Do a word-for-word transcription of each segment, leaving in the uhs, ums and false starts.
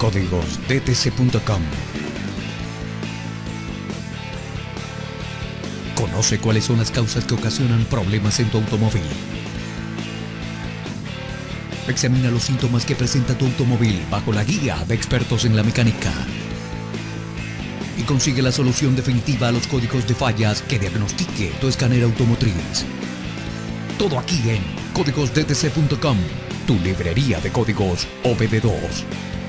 códigos d t c punto com. Conoce cuáles son las causas que ocasionan problemas en tu automóvil. Examina los síntomas que presenta tu automóvil bajo la guía de expertos en la mecánica. Y consigue la solución definitiva a los códigos de fallas que diagnostique tu escáner automotriz. Todo aquí en códigos d t c punto com, tu librería de códigos O B D dos.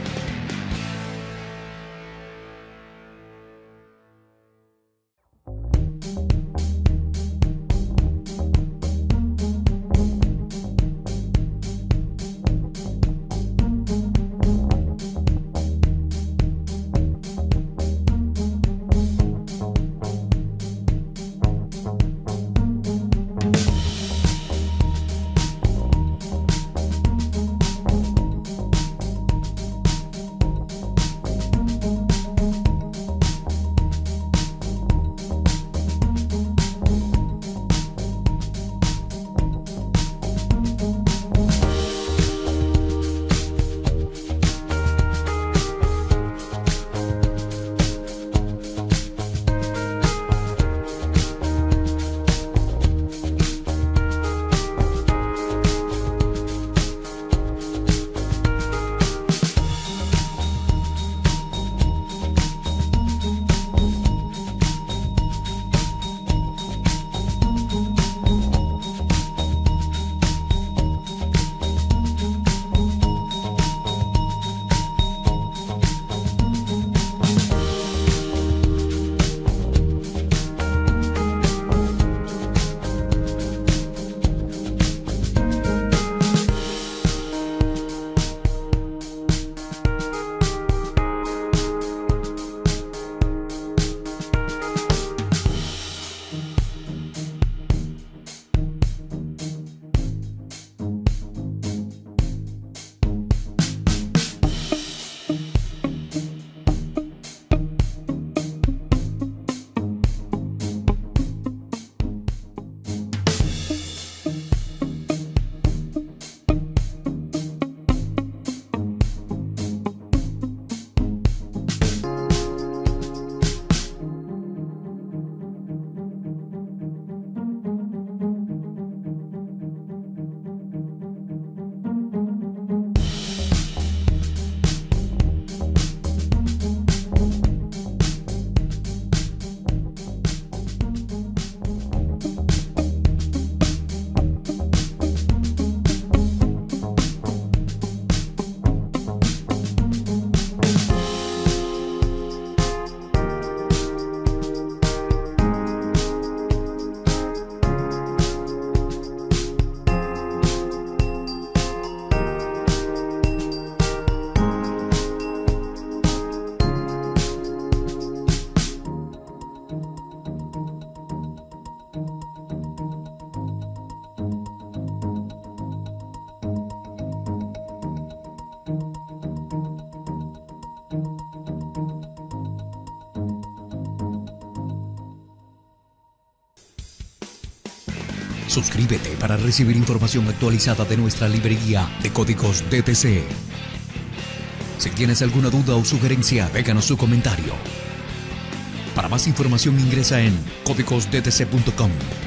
Suscríbete para recibir información actualizada de nuestra librería de códigos D T C. Si tienes alguna duda o sugerencia, déjanos su comentario. Para más información ingresa en códigos d t c punto com.